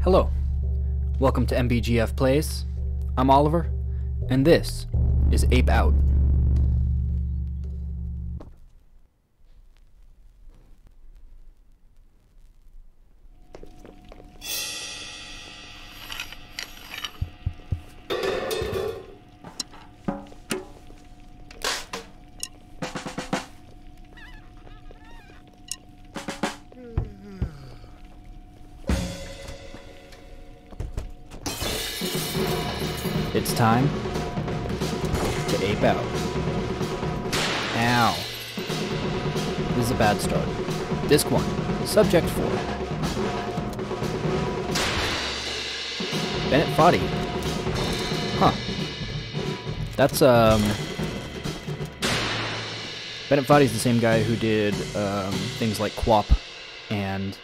Hello, welcome to MBGF Plays. I'm Oliver, and this is Ape Out. It's time to ape out. Ow. This is a bad start. Disc 1. Subject 4. Bennett Foddy. Huh. That's, Bennett Foddy's the same guy who did, things like QWOP and...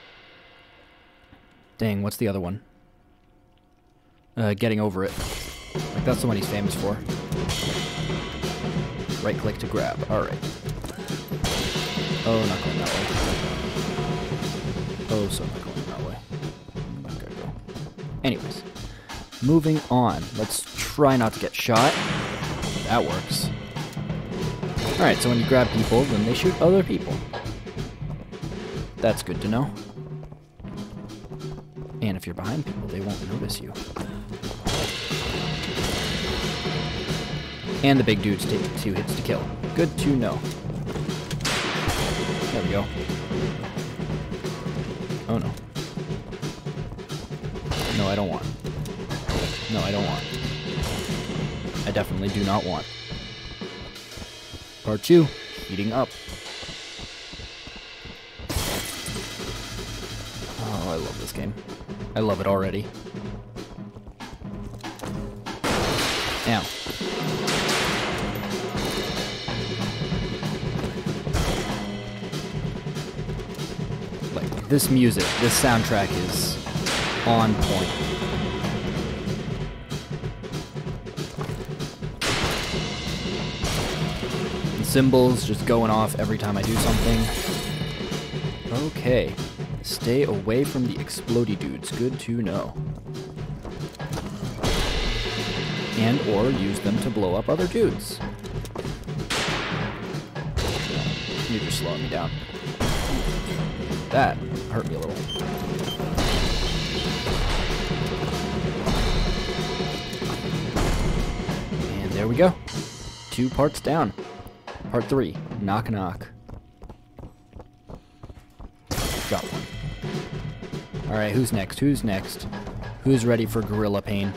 Dang, what's the other one? Getting Over It. Like, that's the one he's famous for. Right click to grab. Alright. Oh, not going that way. Oh, so not going that way. Okay, go. Anyways. Moving on. Let's try not to get shot. That works. Alright, so when you grab people, then they shoot other people. That's good to know. And if you're behind people, they won't notice you. And the big dudes take 2 hits to kill. Good to know. There we go. Oh no. No, I don't want. No, I don't want. I definitely do not want. Part 2. Heating up. Oh, I love this game. I love it already. Now. Like, this music, this soundtrack is on point. The cymbals just going off every time I do something. Okay. Stay away from the explodey dudes. Good to know. And or use them to blow up other dudes. You're just slowing me down. That hurt me a little. And there we go. 2 parts down. Part 3. Knock knock. Got one. Alright, who's next? Who's next? Who's ready for gorilla pain?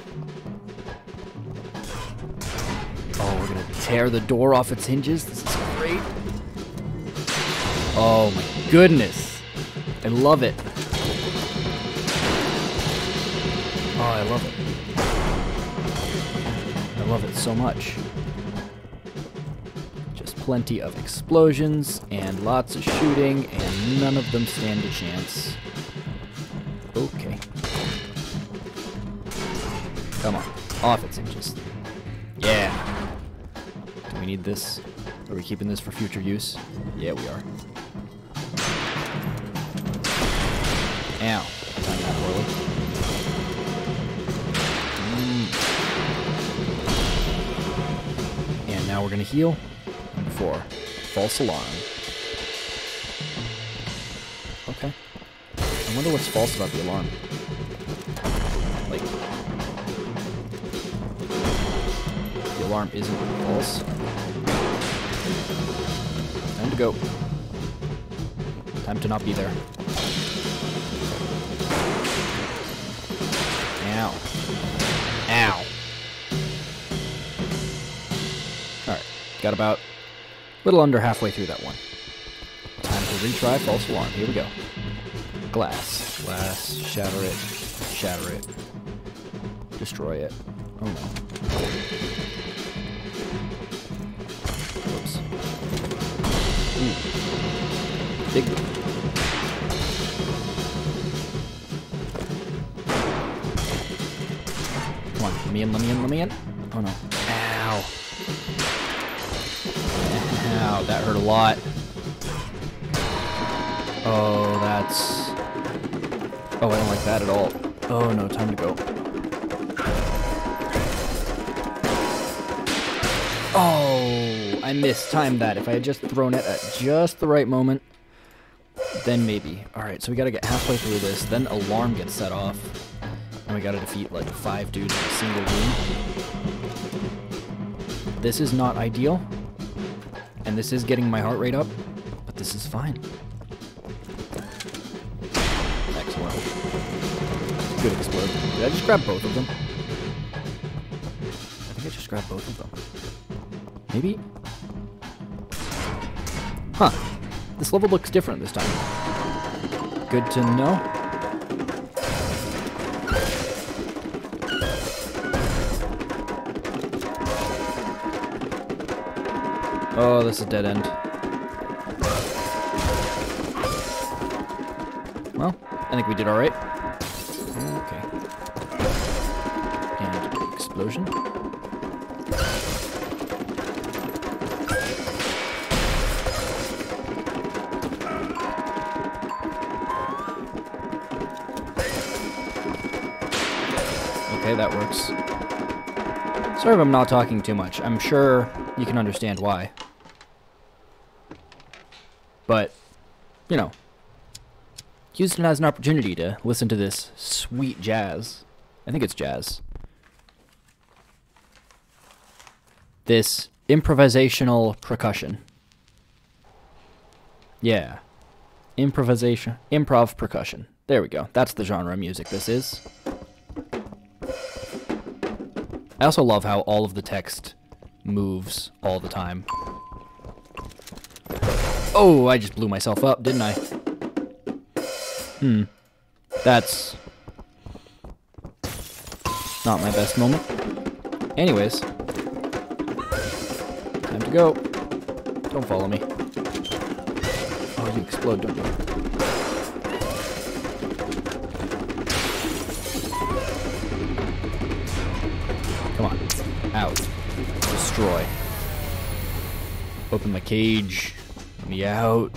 Oh, we're gonna tear the door off its hinges? This is great. Oh my goodness. I love it. Oh, I love it. I love it so much. Just plenty of explosions and lots of shooting, and none of them stand a chance. Okay. Come on. Off its hinges. Yeah. Do we need this? Are we keeping this for future use? Yeah, we are. Ow. Timed that poorly. And now we're going to heal. Number 4. False alarm. Okay. I wonder what's false about the alarm. Like, the alarm isn't false. Time to go. Time to not be there. Ow. Ow. Alright. Got about a little under halfway through that one. Time to retry false alarm. Here we go. Glass. Glass. Shatter it. Shatter it. Destroy it. Oh no. Whoops. Ooh. Big one. Come on. Let me in, let me in, let me in. Oh no. Ow. Ow, that hurt a lot. Oh, that's... Oh, I don't like that at all. Oh no, time to go. Oh, I mistimed that. If I had just thrown it at just the right moment, then maybe. Alright, so we gotta get halfway through this, then alarm gets set off, and we gotta defeat like 5 dudes in a single room. This is not ideal, and this is getting my heart rate up, but this is fine. Excellent. Good explode. Did I just grab both of them? I think I just grabbed both of them. Maybe? Huh. This level looks different this time. Good to know. Oh, this is a dead end. Well, I think we did alright. Okay. And explosion. Okay, that works. Sorry if I'm not talking too much. I'm sure you can understand why. But, you know, used it as an opportunity to listen to this sweet jazz. I think it's jazz. This improvisational percussion. Yeah. Improv percussion. There we go. That's the genre of music this is. I also love how all of the text moves all the time. Oh, I just blew myself up, didn't I? That's not my best moment. Anyways. Time to go. Don't follow me. Oh, you explode, don't you? Come on. Out. Destroy. Open my cage. Let me out.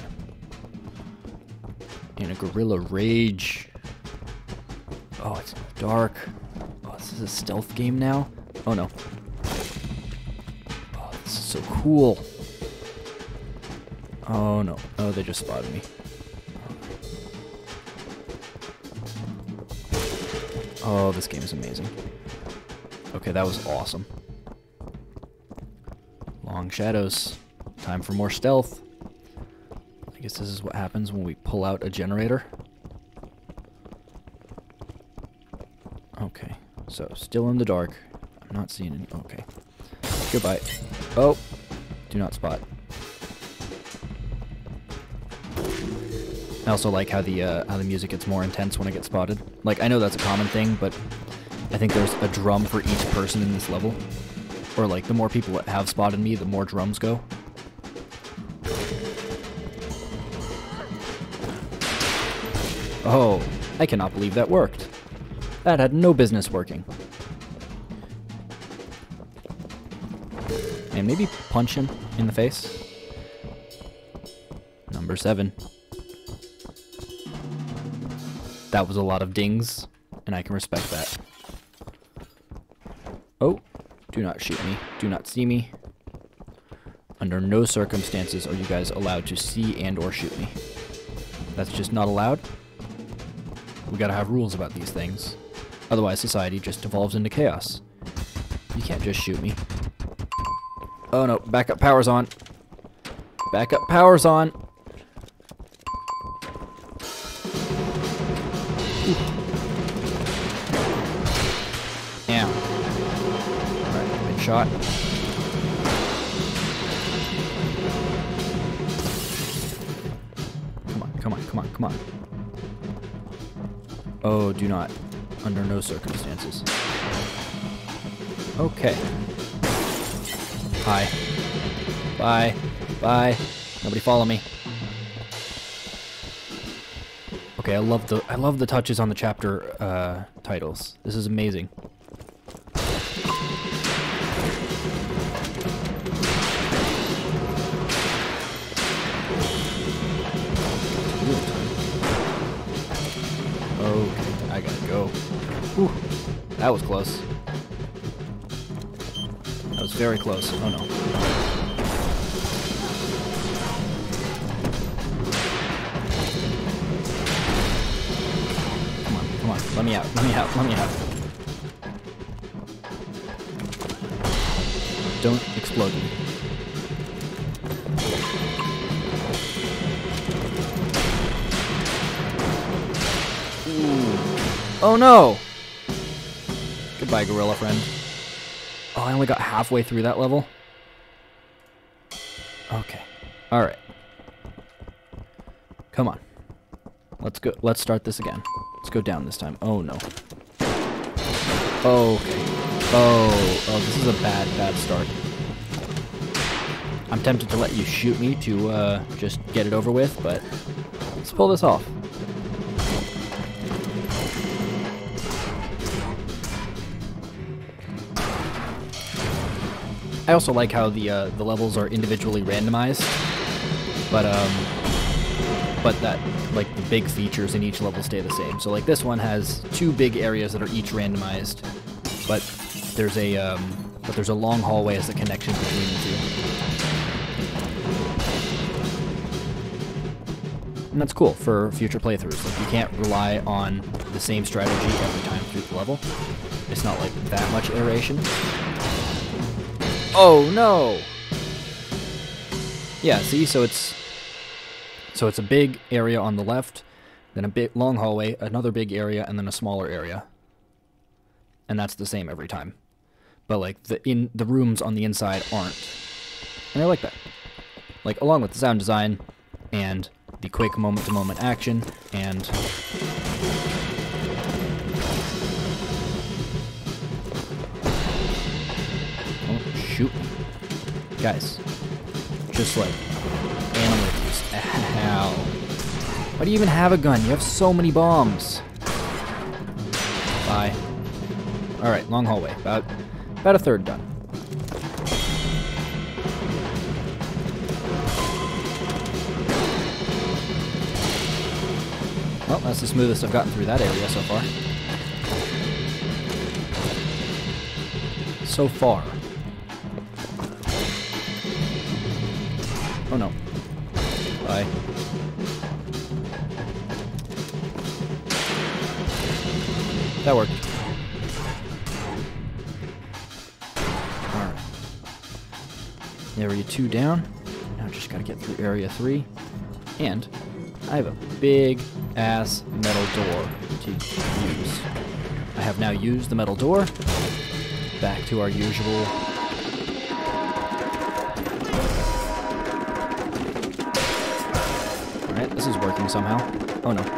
In a gorilla rage. Oh, it's dark. Oh, this is a stealth game now? Oh no. Oh, this is so cool. Oh no. Oh, they just spotted me. Oh, this game is amazing. Okay, that was awesome. Long shadows. Time for more stealth. I guess this is what happens when we pull out a generator. Okay, so still in the dark. I'm not seeing any. Okay. Goodbye. Oh, do not spot. I also like how the music gets more intense when it gets spotted. Like, I know that's a common thing, but I think there's a drum for each person in this level. Or like, the more people that have spotted me, the more drums go. Oh, I cannot believe that worked. That had no business working. And maybe punch him in the face. Number 7. That was a lot of dings, and I can respect that. Oh, do not shoot me. Do not see me. Under no circumstances are you guys allowed to see and or shoot me. That's just not allowed. We gotta have rules about these things. Otherwise, society just devolves into chaos. You can't just shoot me. Oh no, backup power's on. Backup power's on. Ooh. Yeah. Alright, big shot. Come on, come on, come on, come on. Oh, do not. Under no circumstances. Okay. Hi. Bye. Bye. Nobody follow me. Okay, I love the touches on the chapter titles. This is amazing. Okay. go. Whew. That was close. That was very close. Oh no. Come on, come on. Let me out. Let me out. Let me out. Don't explode me. Ooh. Oh no! Goodbye, gorilla friend. Oh, I only got halfway through that level? Okay. Alright. Come on. Let's go. Let's start this again. Let's go down this time. Oh no. Okay. Oh, this is a bad start. I'm tempted to let you shoot me to just get it over with, but let's pull this off. I also like how the levels are individually randomized, but that like the big features in each level stay the same. So like this one has 2 big areas that are each randomized, but there's a long hallway as a connection between the 2. And that's cool for future playthroughs. Like you can't rely on the same strategy every time through the level. It's not like that much iteration. Oh no! Yeah, see, so it's a big area on the left, then a big long hallway, another big area, and then a smaller area. And that's the same every time. But like the rooms on the inside aren't. And I like that. Like along with the sound design and the quick moment-to-moment action and shoot me. Guys, just like animal abuse. Ow. Why do you even have a gun? You have so many bombs. Bye. Alright, long hallway. About a third done. Well, that's the smoothest I've gotten through that area so far. So far. Oh no. Bye. That worked. Alright. Area 2 down. Now I just gotta get through area 3. And I have a big ass metal door to use. I have now used the metal door. Back to our usual. Alright, this is working somehow. Oh no.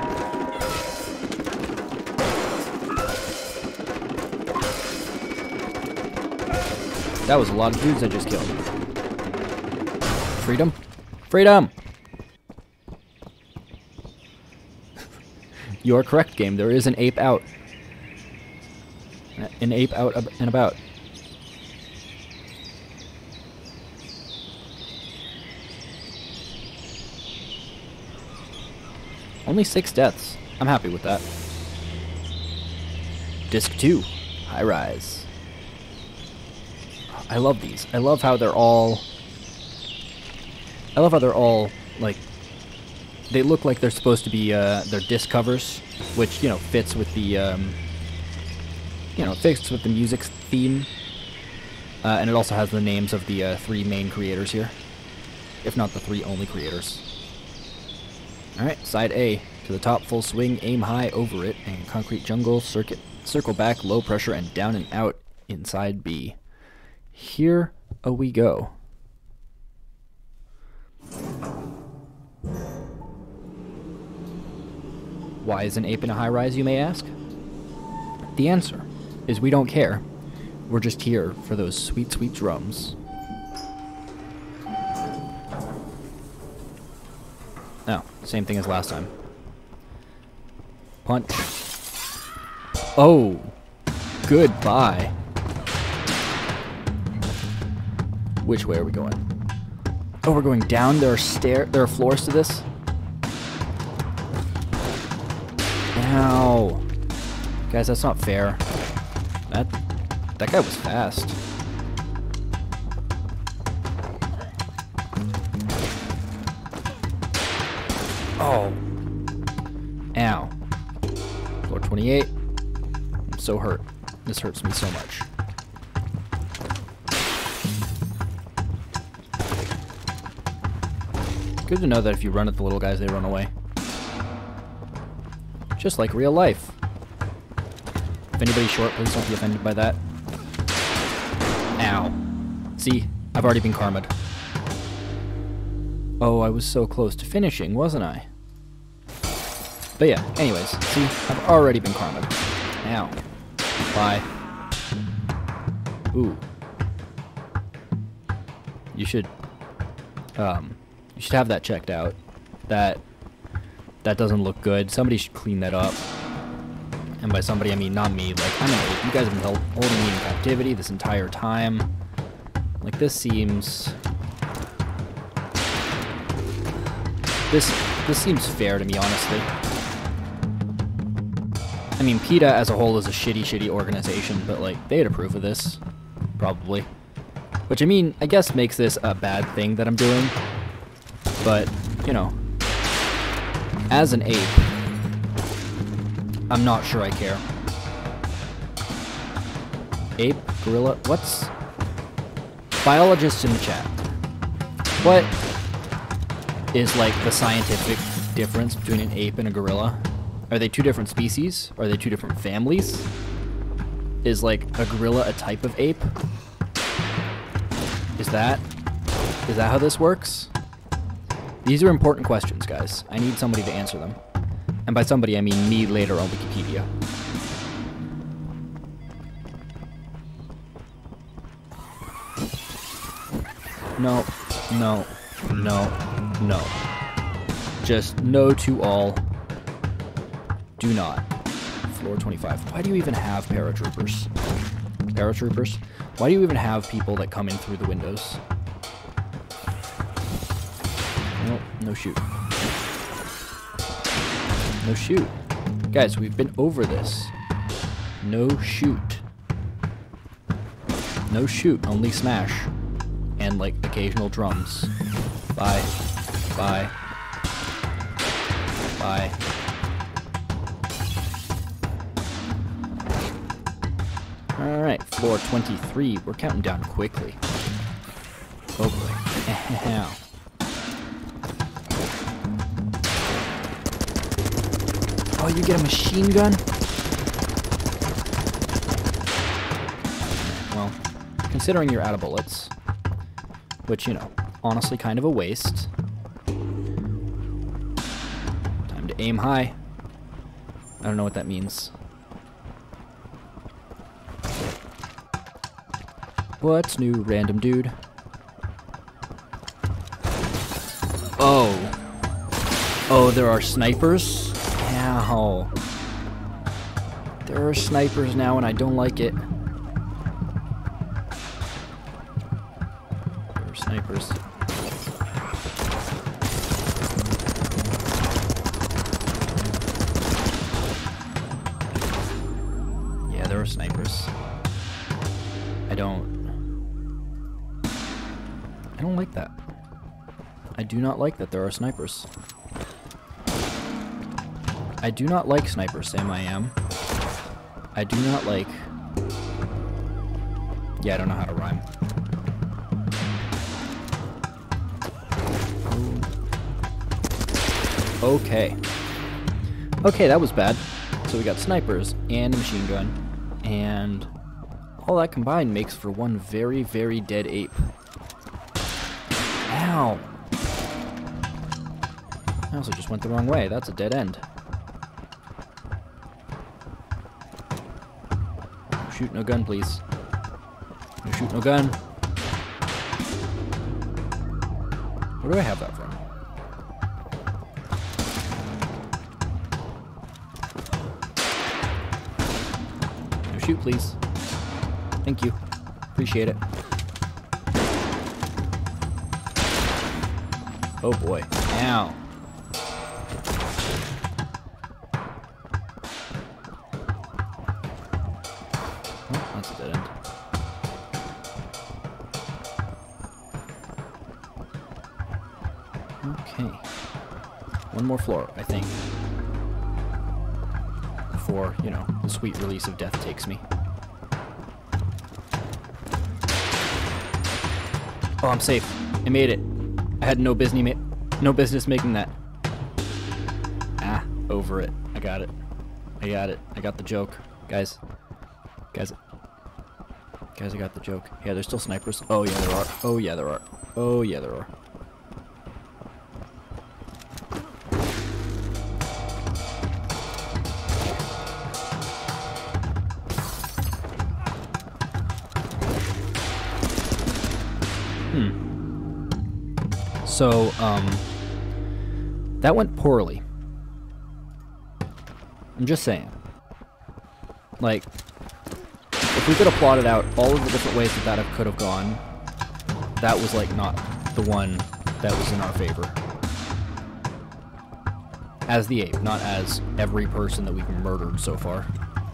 That was a lot of dudes I just killed. Freedom? Freedom! You are correct, game. There is an ape out. An ape out and about. Only 6 deaths. I'm happy with that. Disc 2, High Rise. I love these. I love how they're all like they look like they're supposed to be their disc covers, which fits with the fits with the music theme, and it also has the names of the 3 main creators here, if not the 3 only creators. All right, side A to the top, full swing, aim high over it, and concrete jungle circle back, low pressure, and down and out inside B. Here we go. Why is an ape in a high rise, you may ask? The answer is we don't care. We're just here for those sweet, sweet drums. Oh, same thing as last time. Punch. Oh, goodbye. Which way are we going? Oh, we're going down. There are floors to this. Ow. Guys, that's not fair. That guy was fast. Oh. Ow. Floor 28. I'm so hurt. This hurts me so much. Good to know that if you run at the little guys, they run away. Just like real life. If anybody's short, please don't be offended by that. Ow. See? I've already been karma'd. Oh, I was so close to finishing, wasn't I? But yeah, anyways, see? I've already been karma'd. Ow. Bye. Ooh. You should have that checked out. That doesn't look good. Somebody should clean that up. And by somebody, I mean not me. Like, I'm an ape. You guys have been holding me in captivity this entire time. Like, this seems... This seems fair to me, honestly. I mean, PETA as a whole is a shitty organization, but, like, they'd approve of this. Probably. Which, I mean, I guess makes this a bad thing that I'm doing. But, you know, as an ape, I'm not sure I care. Ape? Gorilla? What's... Biologists in the chat. What is, like, the scientific difference between an ape and a gorilla? Are they two different species? Are they two different families? Is, like, a gorilla a type of ape? Is that how this works? These are important questions, guys. I need somebody to answer them. And by somebody, I mean me later on Wikipedia. No, no, no, no. Just no to all. Do not. Floor 25. Why do you even have paratroopers? Paratroopers? Why do you even have people that come in through the windows? Nope, no shoot. No shoot. Guys, we've been over this. No shoot. No shoot, only smash. And, like, occasional drums. Bye. Bye. Bye. Alright, floor 23. We're counting down quickly. Oh boy. Ow. Oh, you get a machine gun? Well, considering you're out of bullets, which, you know, honestly kind of a waste. Time to aim high. I don't know what that means. What's new, random dude? Oh. Oh, there are snipers? Ow. There are snipers now and I don't like it. There are snipers. Yeah, there are snipers. I don't like that. I do not like that there are snipers. I do not like snipers, Sam I am. I do not like... Yeah, I don't know how to rhyme. Okay. Okay, that was bad. So we got snipers and a machine gun. And all that combined makes for one very, very dead ape. Ow! I also just went the wrong way. That's a dead end. No shoot, no gun, please. No shoot, no gun. Where do I have that from? No shoot, please. Thank you. Appreciate it. Oh boy. Ow. that's a dead end. Okay. One more floor, I think. Before, you know, the sweet release of death takes me. Oh, I'm safe. I made it. I had no business making that. Ah, over it. I got it. I got it. I got the joke. Guys, I got the joke. Yeah, there's still snipers. Oh, yeah, there are. Oh, yeah, there are. Oh, yeah, there are. So, that went poorly. I'm just saying. Like, if we could have plotted out all of the different ways that that could have gone, that was, like, not the one that was in our favor. As the ape, not as every person that we've murdered so far.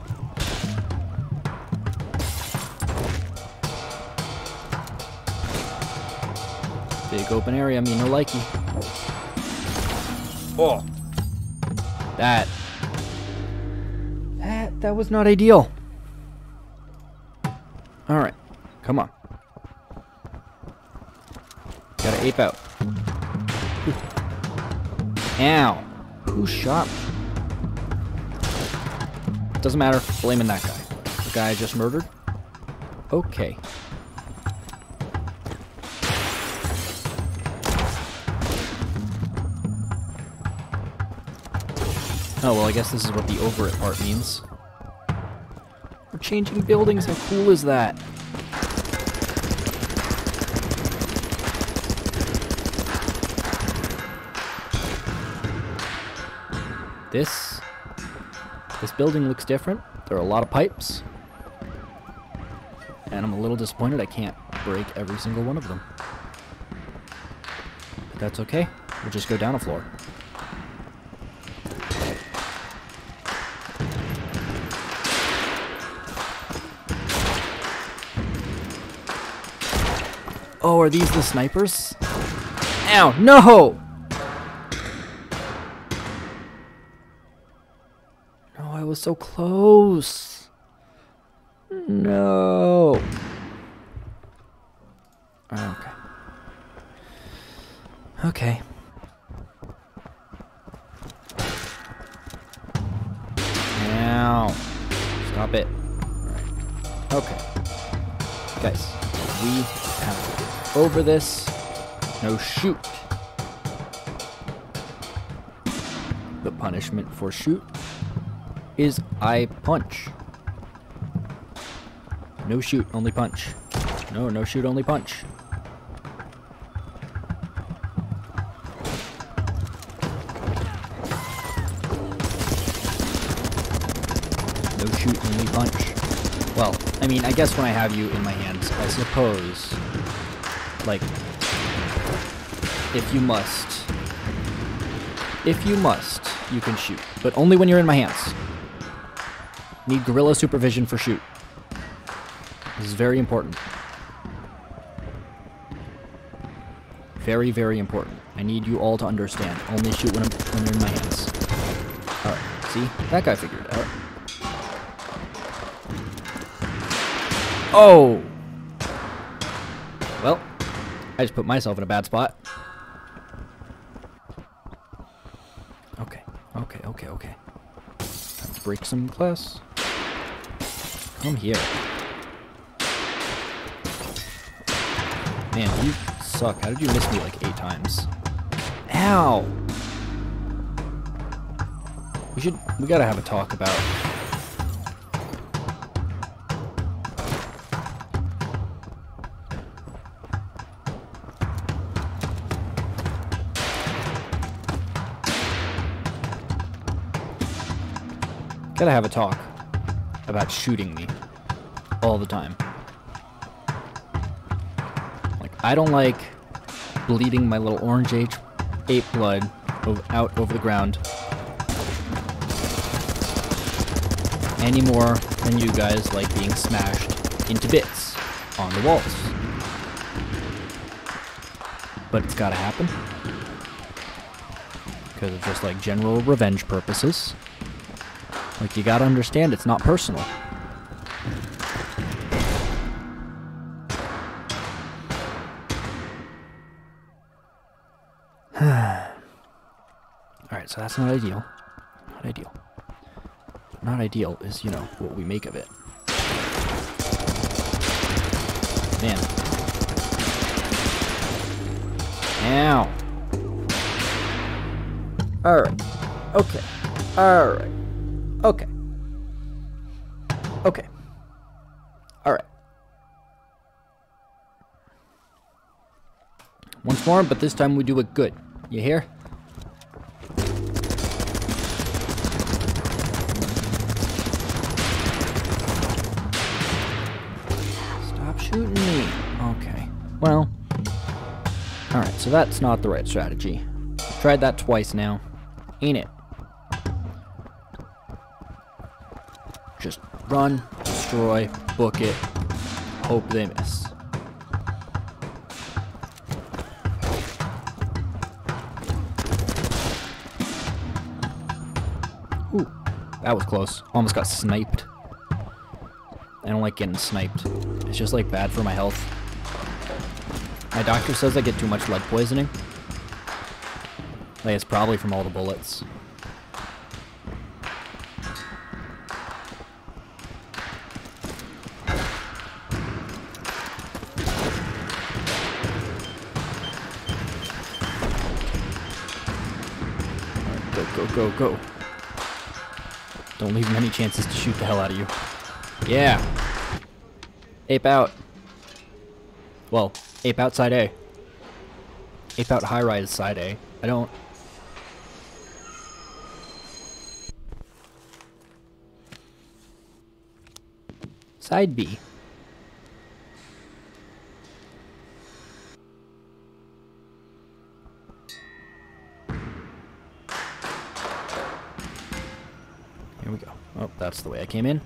Big open area, me no likey. Oh! That was not ideal. Alright, come on. Gotta ape out. Ow! Who shot me? Doesn't matter, blaming that guy. The guy I just murdered? Okay. Oh, well, I guess this is what the over it part means. We're changing buildings, how cool is that? This building looks different. There are a lot of pipes. And I'm a little disappointed I can't break every single one of them. But that's okay. We'll just go down a floor. Oh, are these the snipers? Ow, no! Oh, I was so close. No. Okay. Okay. Ow. Stop it. Alright. Okay. Guys, we have to get over this. No shoot. The punishment for shoot is I punch. No shoot, only punch. No shoot, only punch. No shoot, only punch. Well, I mean, I guess when I have you in my hands, I suppose, like, if you must, you can shoot. But only when you're in my hands. Need guerrilla supervision for shoot. This is very important. Very, very important. I need you all to understand. Only shoot when you're in my hands. Alright, see? That guy figured it out. Oh! Well, I just put myself in a bad spot. Okay. Time to break some glass. Come here. Man, you suck. How did you miss me like 8 times? Ow! We gotta have a talk about... Gotta have a talk about shooting me all the time. Like, I don't like bleeding my little orange ape blood out over the ground any more than you guys like being smashed into bits on the walls. But it's gotta happen. Because of just like general revenge purposes. Like, you gotta understand it's not personal. Alright, so that's not ideal. Not ideal. Not ideal is, you know, what we make of it. Man. Ow. Alright. Okay. Alright. Okay. Okay. Alright. Once more, but this time we do it good. You hear? Stop shooting me. Okay. Well. Alright, so that's not the right strategy. I've tried that twice now. Ain't it? Just run, destroy, book it, hope they miss. Ooh, that was close. Almost got sniped. I don't like getting sniped. It's just like bad for my health. My doctor says I get too much lead poisoning. Like, it's probably from all the bullets. Alright, go, go, go, go. Don't leave many chances to shoot the hell out of you. Yeah! Ape out. Well, ape out side A. Ape out high rise side A. I don't... Side B. Here we go. Oh, that's the way I came in.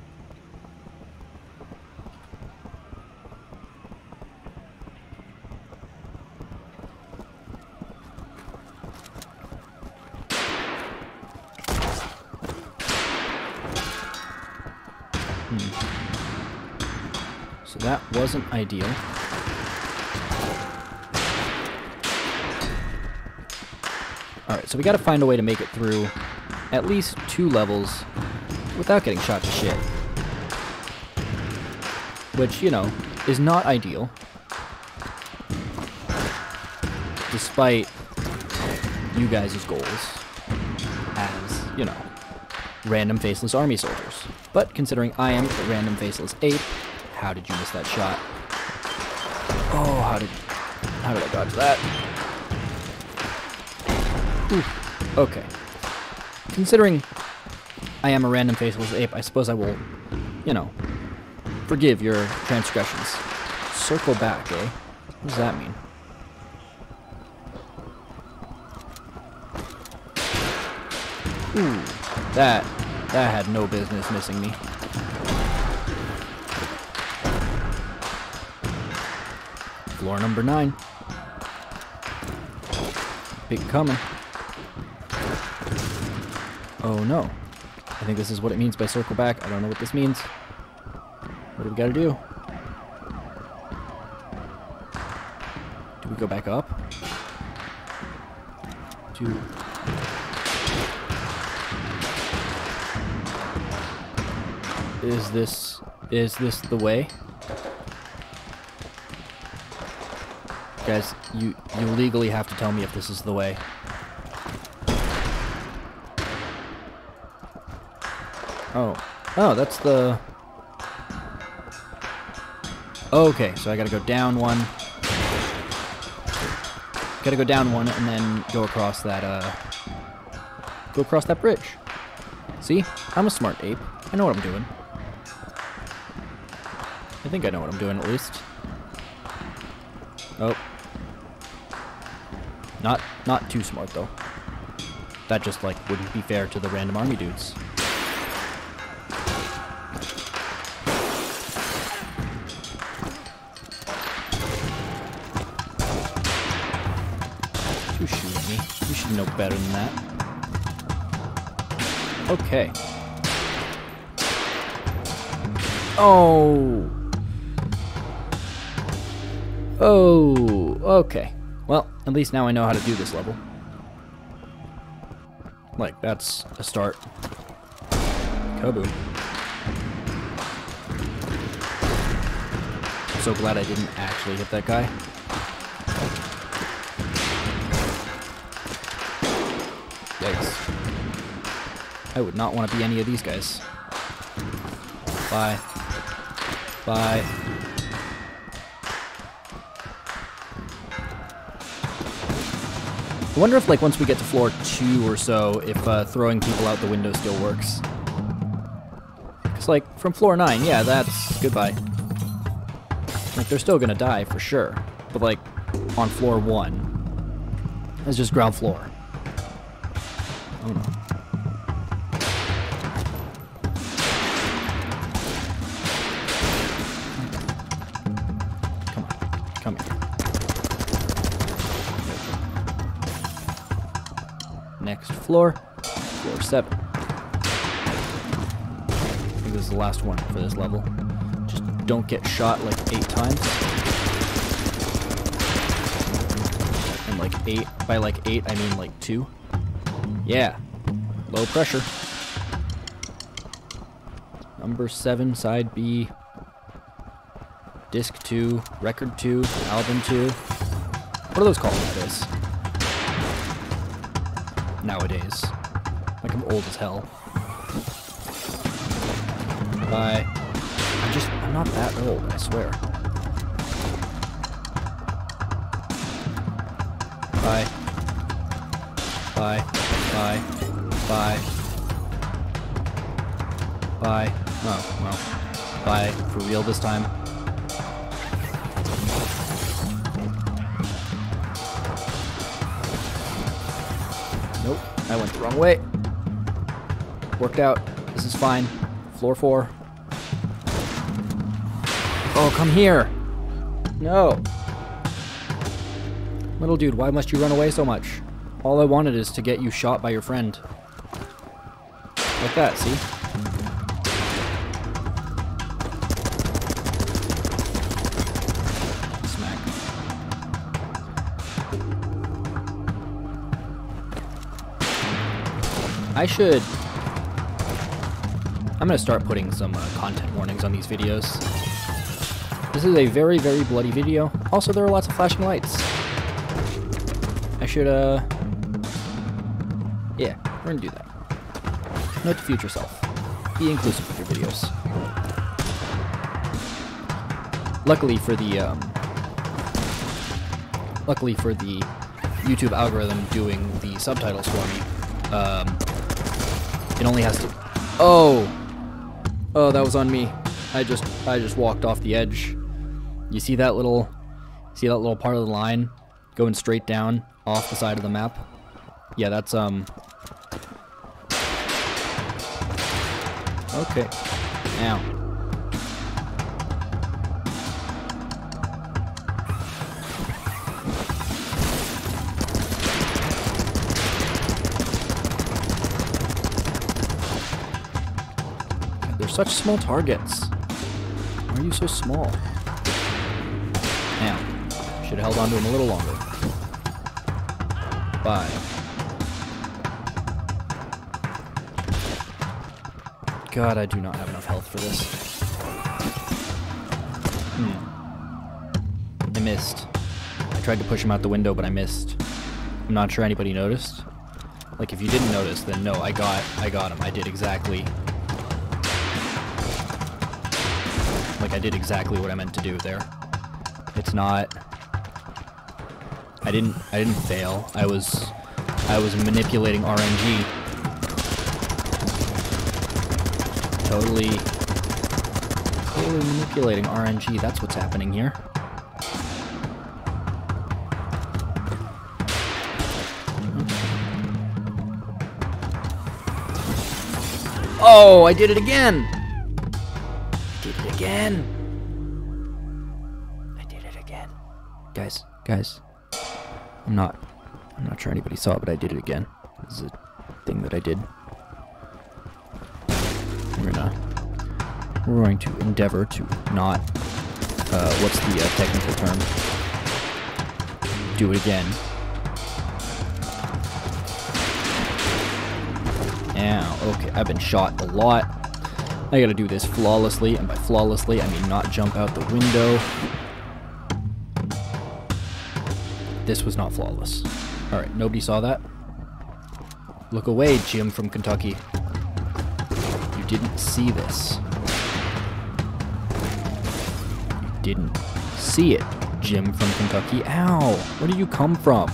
So that wasn't ideal. Alright, so we gotta find a way to make it through at least 2 levels without getting shot to shit. Which, you know, is not ideal. Despite you guys' goals as, you know, random faceless army soldiers. But considering I am a random faceless ape, how did you miss that shot? Oh, how did I dodge that? Ooh, okay. Considering I am a random faceless ape, I suppose I will, you know, forgive your transgressions. Circle back, eh? What does that mean? Ooh, that had no business missing me. Floor number 9. Big coming. Oh no. I think this is what it means by circle back. I don't know what this means. What do we gotta do? Do we go back up? Is this the way? Guys, you legally have to tell me if this is the way. Oh, that's the... Okay, so I gotta go down one. Gotta go down one and then go across that, bridge. See? I'm a smart ape. I know what I'm doing. I think I know what I'm doing, at least. Oh. Not too smart, though. That just, like, wouldn't be fair to the random army dudes. know better than that. Okay. Oh. Oh, okay. Well, at least now I know how to do this level. Like, that's a start. Kaboom. I'm so glad I didn't actually hit that guy. Yikes. I would not want to be any of these guys. Bye. Bye. I wonder if, like, once we get to floor 2 or so, if throwing people out the window still works. Because, like, from floor 9, yeah, that's goodbye. Like, they're still gonna die, for sure. But, like, on floor 1, it's just ground floor. Oh, no. Come on. Come here. Next floor. Floor 7. I think this is the last one for this level. Just don't get shot like 8 times. And like 8, by like 8 I mean like 2. Yeah. Low pressure. Number 7, side B. Disc 2, record 2, album 2. What are those called nowadays? Nowadays. Like, I'm old as hell. Bye. I'm not that old, I swear. Bye. Bye. Bye. Bye. Bye. Oh, well. Bye. For real this time. Nope. I went the wrong way. Worked out. This is fine. Floor 4. Oh, come here. No. Little dude, why must you run away so much? All I wanted is to get you shot by your friend. Like that, see? Smack. I'm gonna start putting some content warnings on these videos. This is a very, very bloody video. Also, there are lots of flashing lights. I should, yeah, we're gonna do that. Note to future self. Be inclusive with your videos. Luckily for the YouTube algorithm doing the subtitles for me, it only has to... Oh! Oh, that was on me. I just walked off the edge. You see that little part of the line going straight down off the side of the map? Yeah, that's okay. Now. They're such small targets. Why are you so small? Now. Should have held on to him a little longer. Bye. God, I do not have enough health for this. I missed. I tried to push him out the window, but I missed. I'm not sure anybody noticed. Like, if you didn't notice, then no, I got him. I did exactly... Like, I did exactly what I meant to do there. It's not... I didn't fail. I was manipulating RNG. Totally manipulating RNG. That's what's happening here. Oh, I did it again. I did it again. I did it again. Guys. I'm not I'm not sure anybody saw, but I did it again. This is a thing that I did. We're going to endeavor to not, what's the technical term? Do it again. Ow, okay, I've been shot a lot. I gotta do this flawlessly, and by flawlessly, I mean not jump out the window. This was not flawless. Alright, nobody saw that? Look away, Jim from Kentucky. You didn't see this. You didn't see it, Jim from Kentucky. Ow! Where did you come from?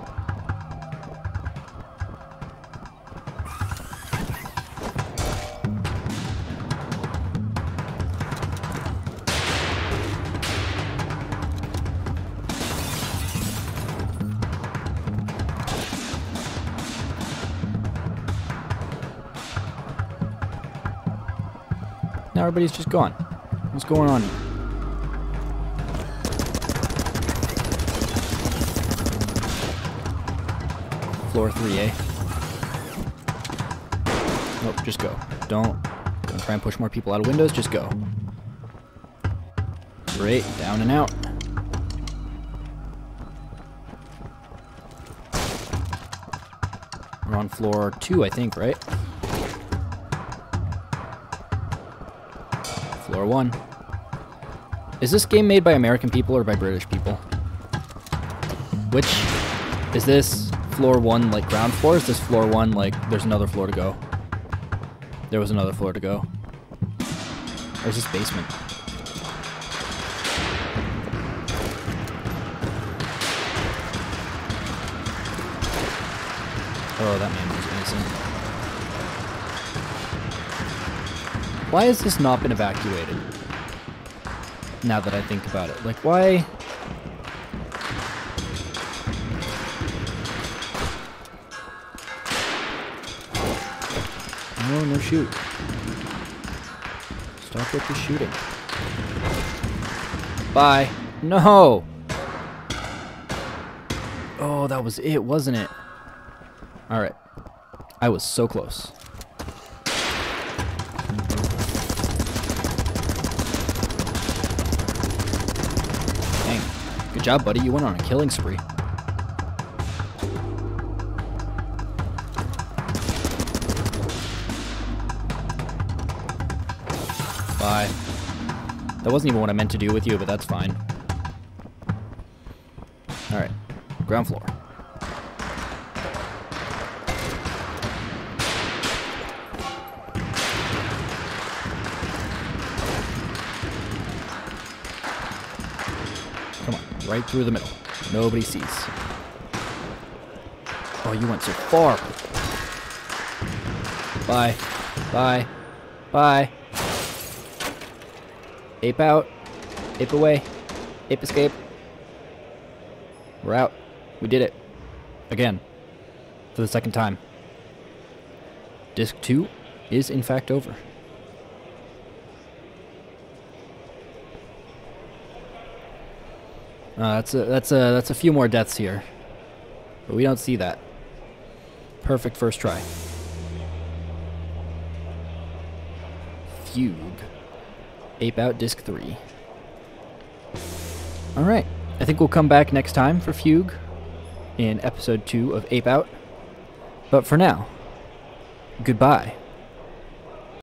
Now everybody's just gone. What's going on here? Floor 3A. Nope, just go. Don't try and push more people out of windows, just go. Great, down and out. We're on floor 2, I think, right? Floor 1. Is this game made by American people or by British people? Which, is this floor 1 like ground floor? Is this floor 1 like there's another floor to go? There was another floor to go. Or is this basement? Oh, that man was innocent. Why has this not been evacuated? Now that I think about it. Like, why? No, no shoot. Stop with the shooting. Bye. No! Oh, that was it, wasn't it? Alright. I was so close. Good job, buddy. You went on a killing spree. Bye. That wasn't even what I meant to do with you, but that's fine. Alright. Ground floor. Come on, right through the middle. Nobody sees. Oh, you went so far. Bye. Bye. Bye. Ape out. Ape away. Ape escape. We're out. We did it. Again. For the second time. Disc 2 is in fact over. That's a few more deaths here, but we don't see that. Perfect first try. Fugue. Ape Out Disc 3. Alright, I think we'll come back next time for Fugue in episode 2 of Ape Out. But for now, goodbye.